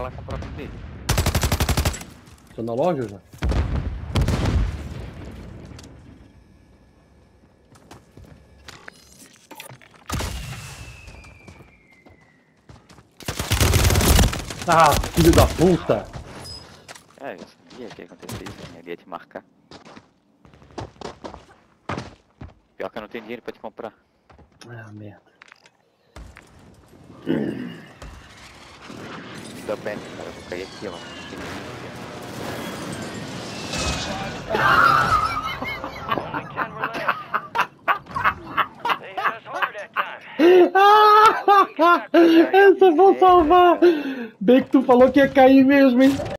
lá comprar tudo dele. Tô na loja já? Ah, filho da puta! É, eu sabia que ia acontecer isso, né? Ele ia te marcar. Pior que eu não tenho dinheiro pra te comprar. Ah, merda. Fica perto, cara. Eu vou cair aqui, ó. Aqui no meio, aqui, Only 10 were left. They hit us hard that time. Essa eu vou salvar! Bem que tu falou que ia cair mesmo, hein?